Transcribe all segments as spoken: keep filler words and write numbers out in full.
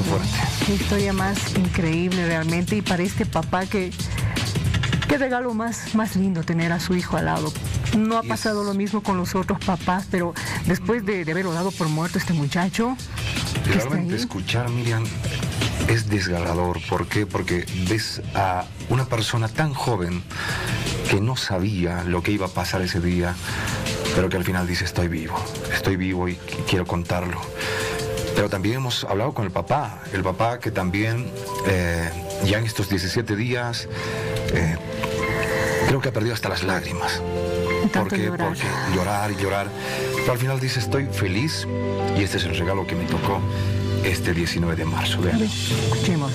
Qué fuerte. Qué historia más increíble realmente, y para este papá que... Qué regalo más, más lindo tener a su hijo al lado. No ha pasado lo mismo con los otros papás, pero después de, de haberlo dado por muerto este muchacho... Realmente escuchar, Miriam, es desgarrador. ¿Por qué? Porque ves a una persona tan joven que no sabía lo que iba a pasar ese día, pero que al final dice, estoy vivo, estoy vivo y quiero contarlo. Pero también hemos hablado con el papá, el papá que también eh, ya en estos diecisiete días eh, creo que ha perdido hasta las lágrimas. Porque, llorar. porque llorar y llorar, pero al final dice, estoy feliz y este es el regalo que me tocó este diecinueve de marzo. Vean. Escuchemos.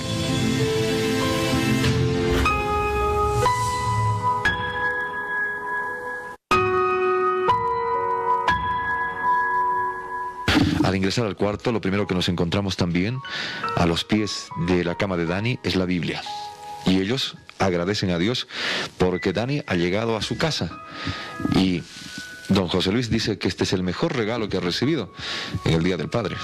Al ingresar al cuarto, lo primero que nos encontramos también a los pies de la cama de Dani es la Biblia. Y ellos agradecen a Dios porque Dani ha llegado a su casa. Y don José Luis dice que este es el mejor regalo que ha recibido en el Día del Padre.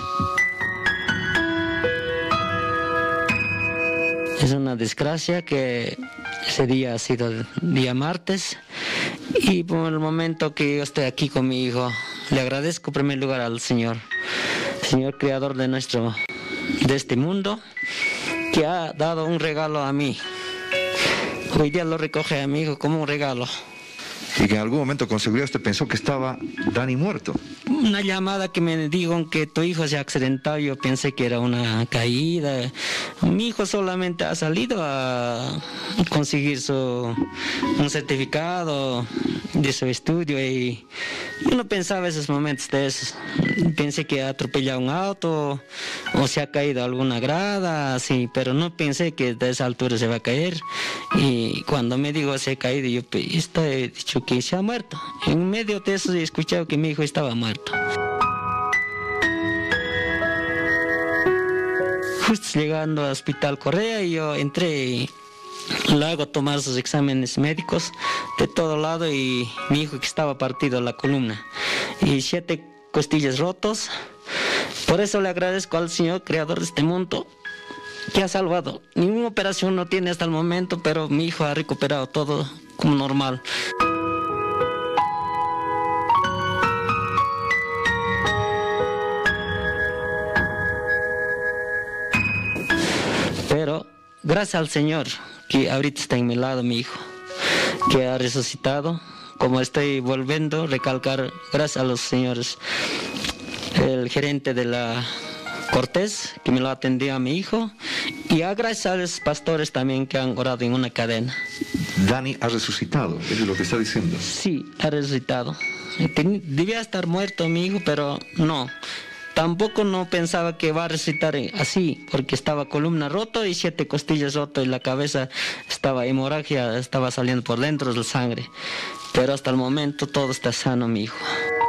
Es una desgracia que ese día ha sido día martes, y por el momento que yo estoy aquí con mi hijo, le agradezco en primer lugar al Señor, Señor creador de nuestro, de este mundo, que ha dado un regalo a mí. Hoy día lo recoge a mi hijo como un regalo. Y que en algún momento con seguridad usted pensó que estaba Dani muerto. Una llamada que me dijeron que tu hijo se ha accidentado, yo pensé que era una caída. Mi hijo solamente ha salido a conseguir su, un certificado de su estudio, y yo no pensaba en esos momentos de esos. Pensé que ha atropellado un auto o se ha caído alguna grada, así, pero no pensé que de esa altura se va a caer. Y cuando me dijo se ha caído, yo he dicho que se ha muerto. En medio de eso he escuchado que mi hijo estaba muerto. Justo llegando al Hospital Correa, yo entré y le hago tomar sus exámenes médicos de todo lado, y mi hijo que estaba partido la columna y siete costillas rotos. Por eso le agradezco al Señor creador de este mundo, que ha salvado. Ninguna operación no tiene hasta el momento, pero mi hijo ha recuperado todo como normal. Pero gracias al Señor que ahorita está en mi lado mi hijo, que ha resucitado. Como estoy volviendo a recalcar, gracias a los señores, el gerente de la Cortés, que me lo atendió a mi hijo, y a gracias a los pastores también que han orado en una cadena. Dani ha resucitado, eso es lo que está diciendo. Sí, ha resucitado. Debía estar muerto mi hijo, pero no. Tampoco no pensaba que va a resucitar así, porque estaba columna roto y siete costillas rotas, y la cabeza estaba hemorragia, estaba saliendo por dentro de la sangre. Pero hasta el momento todo está sano, mi hijo.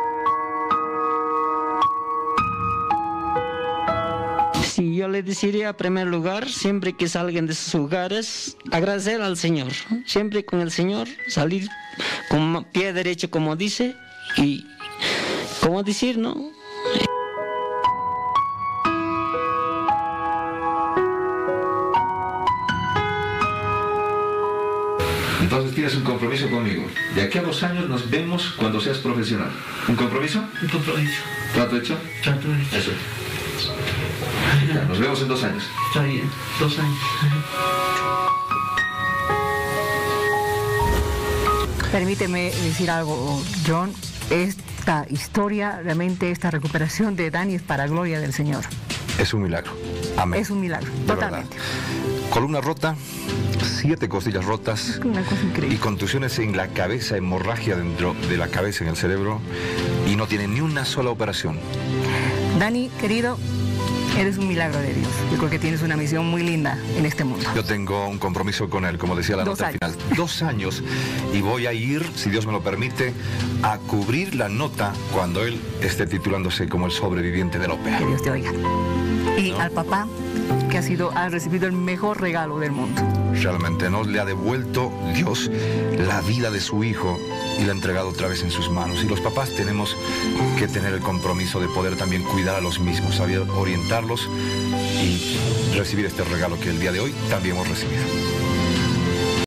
Sí, yo le deciría en primer lugar, siempre que salgan de sus hogares, agradecer al Señor. Siempre con el Señor, salir con pie derecho, como dice, y como decir, ¿no? Entonces tienes un compromiso conmigo. De aquí a dos años nos vemos cuando seas profesional. ¿Un compromiso? Un compromiso. ¿Trato hecho? Trato hecho. Eso. Ya, nos vemos en dos años. Está bien, dos años. Permíteme decir algo, John. Esta historia, realmente esta recuperación de Dani es para gloria del Señor. Es un milagro. Amén. Es un milagro, De totalmente. verdad. Columna rota, siete costillas rotas, Una cosa increíble. y contusiones en la cabeza, hemorragia dentro de la cabeza, en el cerebro, y no tiene ni una sola operación. Dani, querido, eres un milagro de Dios. Yo creo que tienes una misión muy linda en este mundo. Yo tengo un compromiso con él, como decía la Dos nota al final. Dos años. Y voy a ir, si Dios me lo permite, a cubrir la nota cuando él esté titulándose como el sobreviviente de la ópera. Que Dios te oiga. Y al papá, que ha sido, ha recibido el mejor regalo del mundo. Realmente nos le ha devuelto Dios la vida de su hijo y la ha entregado otra vez en sus manos. Y los papás tenemos que tener el compromiso de poder también cuidar a los mismos, saber orientarlos y recibir este regalo que el día de hoy también hemos recibido.